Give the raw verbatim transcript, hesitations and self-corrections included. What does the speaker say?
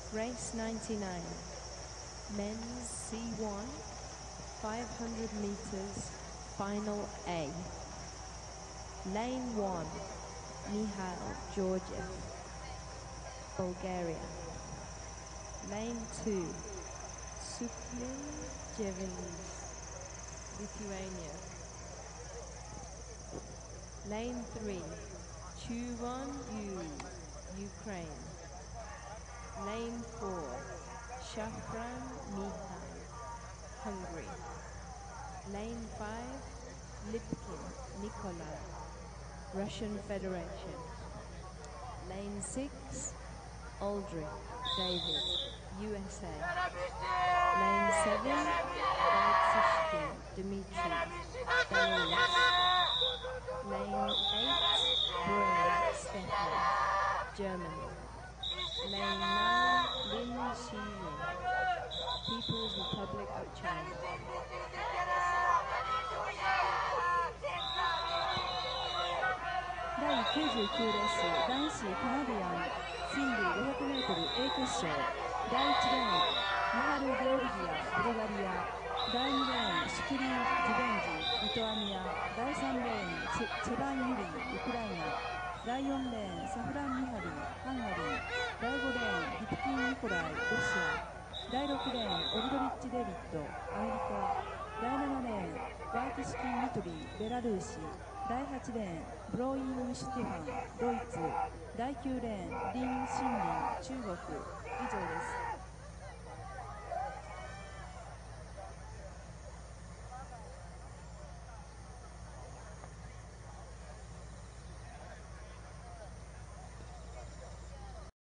Race ninety-nine, men's C one, five hundred meters, final A. Lane one, Mihail Georgiev, Bulgaria. Lane two, Suklin Jevins, Lithuania. Lane three, Chuvan Yu, Ukraine. Lane four, Shafran Mihai, Hungary. Lane five, Lipkin Nikolai, Russian Federation. Lane six, Aldrich David, U S A. Lane seven, Baltsishkin Dmitry, Belarus. Lane eight, Brun Stefan, Germany. Lane nine, Lin Xilin, People's Republic of China. だいきゅうじゅうきゅうレース男子カナディアンシングル ごひゃくメートル A 決勝だいいちレーンミハル・ゲオルギアブルガリアだいにレーンシュクリン・ジベンジリトアニアだいさんレーンチェバン・ユリウクライナだいよんレーンサフラン・ミハリハンガリーだいごレーンリプキン・ニコライロシアだいろくレーンオルドリッチ・デビッドアメリカだいななレーンバーティシキン・ミトリーベラルーシだいはちレーンブローイング・シュティファンドイツだいきゅうレーンリン・シンリン中国以上です。